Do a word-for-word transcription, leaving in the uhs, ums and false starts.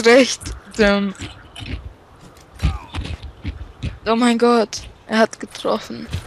hast recht. Tim. Oh mein Gott, er hat getroffen.